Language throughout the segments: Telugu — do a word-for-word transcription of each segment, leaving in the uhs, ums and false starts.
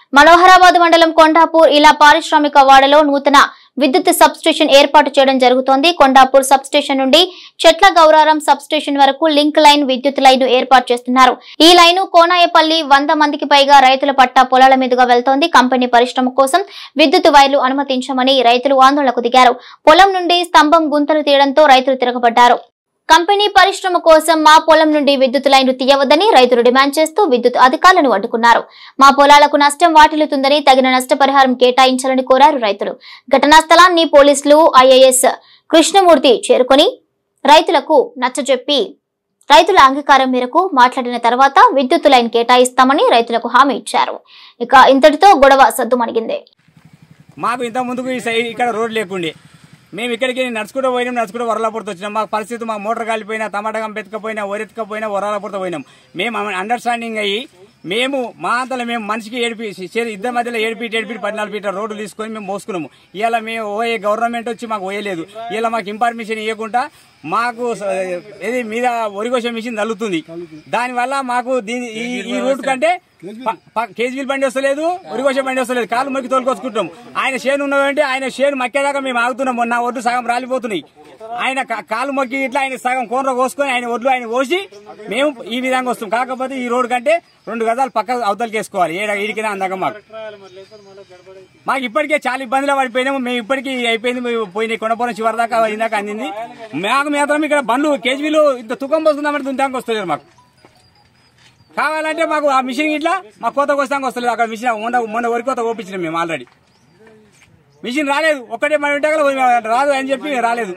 మనోహరాబాద్ మండలం కొండాపూర్ ఇలా పారిశ్రామిక వాడలో నూతన విద్యుత్ సబ్ స్టేషన్ ఏర్పాటు చేయడం జరుగుతోంది. కొండాపూర్ సబ్ స్టేషన్ నుండి చెట్ల గౌరారం సబ్ స్టేషన్ వరకు లింక్ లైన్ విద్యుత్ లైన్ ఏర్పాటు చేస్తున్నారు. ఈ లైను కోనాయపల్లి వంద మందికి పైగా రైతుల పట్ట పొలాల మీదుగా వెళ్తోంది. కంపెనీ పరిశ్రమ కోసం విద్యుత్ వైర్లు అనుమతించమని రైతులు ఆందోళనకు దిగారు. పొలం నుండి స్తంభం గుంతలు తీయడంతో రైతులు తిరగబడ్డారు. కంపెనీ పరిశ్రమ కోసం మా పొలం నుండి విద్యుత్ లైన్లు తీయవద్దని రైతులు డిమాండ్ చేస్తూ విద్యుత్ అధికారులను అడ్డుకున్నారు. మా పొలాలకు నష్టం వాటిల్లుతుందని తగిన నష్టపరిహారం కేటాయించాలని కోరారు రైతులు. ఘటనా స్థలాన్ని పోలీసులు ఐఏఎస్ కృష్ణమూర్తి చేరుకుని రైతులకు నచ్చజెప్పి రైతుల అంగీకారం మేరకు మాట్లాడిన తర్వాత విద్యుత్ లైన్ కేటాయిస్తామని రైతులకు హామీ ఇచ్చారు. ఇక ఇంతటితో గొడవ సద్దుమణిగింది. మాకు ఇంత ముందుకు ఈ సైడ్ ఇక్కడ రోడ్ లేకుండే మేము ఇక్కడికి నడుచుకుంటూ పోయినాం, నడుచుకుంటూ వరలాపురతో వచ్చినాం. మాకు పరిస్థితి మా మోటార్ కాలిపోయినా, టమాటా కంపెత్తుకపోయినా, ఒరెత్తుకపోయినా వరలాపురతో పోయినాం. మేము అండర్స్టాండింగ్ అయ్యి మేము మా అంతలో మేము మనిషికి ఏడిపి ఇద్దరి మధ్యలో ఏడిపీట్ ఏడిపీట్ పద్నాలుగు ఫీట్ల రోడ్డు తీసుకొని మేము మోసుకున్నాము. ఇలా మేము ఓయే గవర్నమెంట్ వచ్చి మాకు పోయలేదు. ఇలా మాకు ఇన్ఫర్మేషన్ ఇవ్వకుండా మాకు ఇది మీద ఒరిగోసే మిషన్ తల్లుతుంది. దానివల్ల మాకు ఈ రూట్ కంటే కేజీబీల్ బండి వస్తలేదు, ఒరిగోసే బండి వస్తలేదు. కాలు మొక్కి తోలుకొచ్చుకుంటాం. ఆయన షేను ఉన్నదంటే ఆయన షేను మక్కేదాకా మేము ఆగుతున్నాం. మొన్న ఒడ్డు సగం రాలిపోతున్నాయి. ఆయన కాలు మొక్కి ఇట్లా ఆయన సగం కోనర కోసుకొని ఆయన ఒడ్లు ఆయన కోసి మేము ఈ విధంగా వస్తాం. కాకపోతే ఈ రోడ్డు కంటే రెండు గదాలు పక్క అవతలకి వేసుకోవాలి. ఏడికినా అందాక మాకు మాకు ఇప్పటికే చాలా ఇబ్బందులు పడిపోయినాము. మేము ఇప్పటికీ అయిపోయింది. పోయినాయి కొండపోరం చివరి దాకా ఇందాక అందింది. మాకు మాత్రం ఇక్కడ బండ్లు కేజీబీలు ఇంత తుకం పోస్తుందామంటే దుంతానికి వస్తలేదు. మాకు కావాలంటే మాకు ఆ మిషన్ ఇట్లా మా కోత కోస్తానికి వస్తలేదు. అక్కడ మిషన్ మొన్న మొన్న వరి కోత ఓపించినాం మేము. ఆల్రెడీ మిషన్ రాలేదు. ఒక్కటే మన ఇంటి రాదు అని చెప్పి రాలేదు.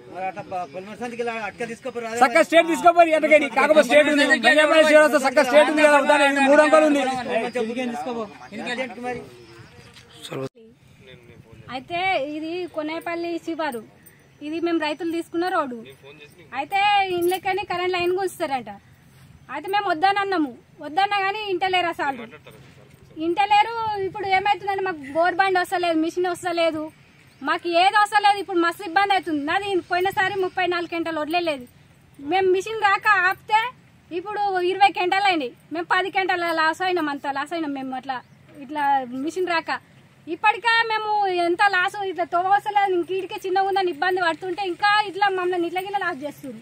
చక్క స్టేట్ తీసుకోపోయి ఎట్టగడి కాకపోతే స్టేట్ ఉంది, చక్క స్టేట్ ఉంది కదా, మూడు అంకాలు ఉంది. అయితే ఇది కొనేపల్లి శివారు, ఇది మేము రైతులు తీసుకున్న రోడ్డు. అయితే ఇండ్లకని కరెంట్ లైన్ గుంచుతారంట. అయితే మేము వద్దని అన్నాము. వద్దన్నా కానీ ఇంటలేరు అసలు ఇంటలేరు. ఇప్పుడు ఏమైతుందంటే మాకు బోర్ బండి వస్తలేదు, మిషన్ వస్తలేదు, మాకు ఏది వస్తలేదు. ఇప్పుడు మస్తు ఇబ్బంది అవుతుంది. నాది పోయినసారి ముప్పై నాలుగు గంటలు వదిలేదు. మేము మిషన్ రాక ఆపితే ఇప్పుడు ఇరవై గంటలు అయింది. మేము పది గంటల లాస్ అయినాం. అంత లాస్ అయినాం మేము అట్లా ఇట్లా మిషన్ రాక. ఇప్పటికే మేము ఎంత లాస్ ఇట్లా తోవ వస్తలేదు. ఇంక ఇటుకే చిన్నగా ఉందని ఇబ్బంది పడుతుంటే ఇంకా ఇట్లా మమ్మల్ని ఇట్లా గిట్లా లాస్ చేస్తుంది.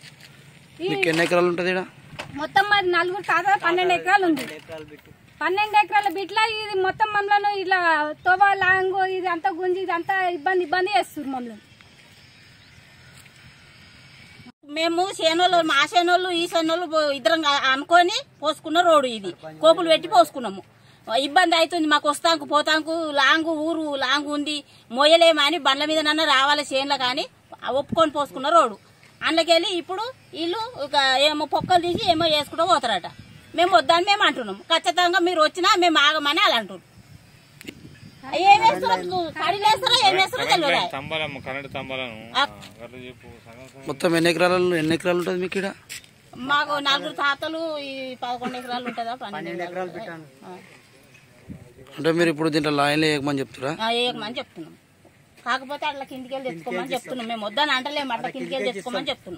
మొత్తం మాది నలుగురు తాత పన్నెండు ఎకరాలు ఉంది. పన్నెండు ఎకరాల బిట్ల ఇది మొత్తం మమ్మల్ని ఇట్లా తోవ లాంగు ఇది అంతా గుంజి ఇది అంతా ఇబ్బంది ఇబ్బంది చేస్తుంది మమ్మల్ని. మేము సేనోళ్ళు మా సేనోళ్ళు ఈ సేనోళ్ళు ఇద్దరం అనుకొని పోసుకున్న రోడ్డు ఇది. కోపులు పెట్టి పోసుకున్నాము. ఇబ్బంది అవుతుంది మాకు. వస్తాంకు పోతాంకు లాంగు ఊరు లాంగు ఉంది, మోయలేమని బండ్ల మీద నన్న రావాలి చేనులో కానీ ఒప్పుకొని పోసుకున్న రోడ్డు. అందుకెళ్ళి ఇప్పుడు వీళ్ళు ఏమో పొక్కలు తీసి ఏమో వేసుకుంటూ పోతారట. మేము వద్దని మేము అంటున్నాం. ఖచ్చితంగా మీరు వచ్చినా మేము ఆగమని అలా అంటున్నాం. ఏమేస్తారో కడిలేస్తారో ఏమేస్తారో తెలియదు. మొత్తం ఎన్ని ఎకరాలు ఎన్ని ఎకరాలు ఉంటుంది మీకు ఇక్కడ? మాకు నలుగురు తాతలు ఈ పదకొండు ఎకరాలు ఉంటుందా పన్నెండు ఎకరాలు అంటే మీరు ఇప్పుడు దీంట్లో లైన్లో వేయకమని చెప్తారా? వేయకమని చెప్తున్నాం. కాకపోతే అట్లా కిందికి వెళ్ళి తెచ్చుకోమని చెప్తున్నాం. మేము వద్దని అంటలేము. అట్లా కిందికి వెళ్ళి తెచ్చుకోమని చెప్తున్నాం.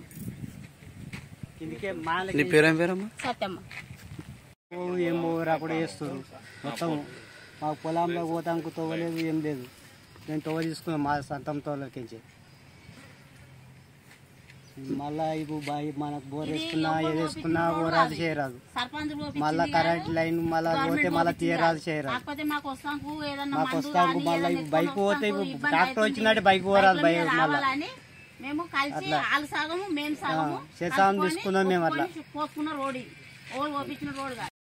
నీ పేరేం పేరమ్మా? సత్యమ్మ. ఏం రాకుండా చేస్తారు మొత్తం. మాకు పొలంలో పోతానికి తోవలేదు, ఏం లేదు. నేను తోవ తీసుకున్నాం మా సొంతం తోవలకించి. మళ్ళా ఇప్పుడు బాయి మనకు బోర్ వేసుకున్నా ఏది వేసుకున్నా రాదు చేయరాదు. మళ్ళా కరెంట్ లైన్ మళ్ళా పోతే మళ్ళీ తీయరాదు చేయరాదు. మాకు వస్తాకు మళ్ళీ బైక్ పోతే ట్రాక్టర్ వచ్చినట్టు బైక్ పోరాదు. బైక్ మళ్ళీ అట్లా చేసాం తీసుకున్నాం మేము. అట్లా